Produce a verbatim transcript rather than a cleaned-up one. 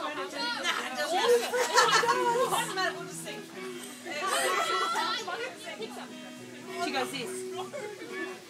doesn't matter, we'll just sing. She goes this.